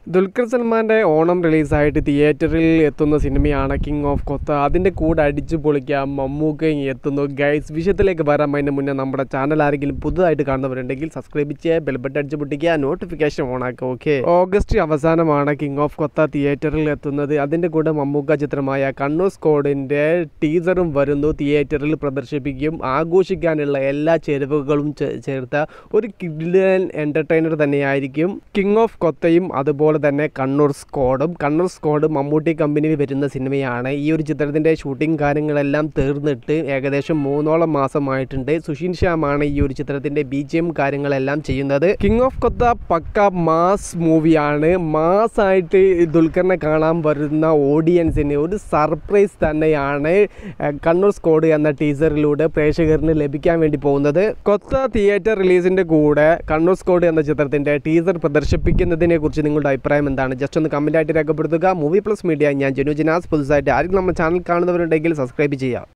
ദുൽഖർ സൽമാൻ്റെ ഓണം റിലീസായിട്ട് തിയേറ്ററിൽ എത്തുന്ന സിനിമയാണ് കിങ് ഓഫ് കൊത്ത. അതിൻ്റെ കൂടെ അടിച്ചു പൊളിക്കാൻ മമ്മൂക്കയും എത്തുന്നു. ഗൈസ്, വിഷയത്തിലേക്ക് വരാൻ അതിന് മുന്നേ നമ്മുടെ ചാനൽ ആരെങ്കിലും പുതുതായിട്ട് കാണുന്നവരുണ്ടെങ്കിൽ സബ്സ്ക്രൈബ് ചെയ്യുക, ബെൽബട്ടൺ അടിച്ചു പൊട്ടിക്കുക, നോട്ടിഫിക്കേഷൻ ഓണാക്കുക. ഓക്കെ, ഓഗസ്റ്റ് അവസാനമാണ് കിങ് ഓഫ് കൊത്ത തിയേറ്ററിൽ എത്തുന്നത്. അതിൻ്റെ കൂടെ മമ്മൂക്ക ചിത്രമായ കണ്ണൂർ സ്ക്വാഡിൻ്റെ ടീസറും വരുന്നു. തിയേറ്ററിൽ പ്രദർശിപ്പിക്കും. ആഘോഷിക്കാനുള്ള എല്ലാ ചേരുവകളും ചേർത്ത ഒരു കിഡിലൻ എൻ്റർടൈനർ തന്നെയായിരിക്കും കിങ് ഓഫ് കൊത്തയും അതുപോലെ തന്നെ കണ്ണൂർ സ്ക്വാഡ് മമ്മൂട്ടി കമ്പനിയിൽ വരുന്ന സിനിമയാണ്. ഈ ഒരു ചിത്രത്തിൻ്റെ ഷൂട്ടിംഗ് കാര്യങ്ങളെല്ലാം തീർന്നിട്ട് ഏകദേശം 3 മാസമായിട്ടുണ്ട്. സുഷിൻ ശ്യാമാണ് ഈ ഒരു ചിത്രത്തിൻ്റെ BGM കാര്യങ്ങളെല്ലാം ചെയ്യുന്നത്. കിങ് ഓഫ് കൊത്ത പക്ക മാസ് മൂവിയാണ്. മാസായിട്ട് ദുൽഖറിനെ കാണാൻ വരുന്ന ഓഡിയൻസിന് ഒരു സർപ്രൈസ് തന്നെയാണ് കണ്ണൂർ സ്ക്വാഡ് എന്ന ടീസറിലൂടെ പ്രേക്ഷകരിന് ലഭിക്കാൻ വേണ്ടി പോകുന്നത്. കൊത്ത തിയേറ്റർ റിലീസിൻ്റെ കൂടെ കണ്ണൂർ സ്ക്വാഡ് എന്ന ചിത്രത്തിൻ്റെ ടീസർ പ്രദർശിപ്പിക്കുന്നതിനെ കുറിച്ച് നിങ്ങളുടെ അഭിപ്രായം എന്താണ്? ജസ്റ്റ് ഒന്ന് കമൻറ്റായിട്ട് രേഖപ്പെടുത്തുക. മൂവി പ്ലസ് മീഡിയ, ഞാൻ ജനു ജിനാസ്. പുതുതായിട്ട് ആരെങ്കിലും നമ്മുടെ ചാനൽ കാണുന്നവരുണ്ടെങ്കിൽ സബ്സ്ക്രൈബ് ചെയ്യുക.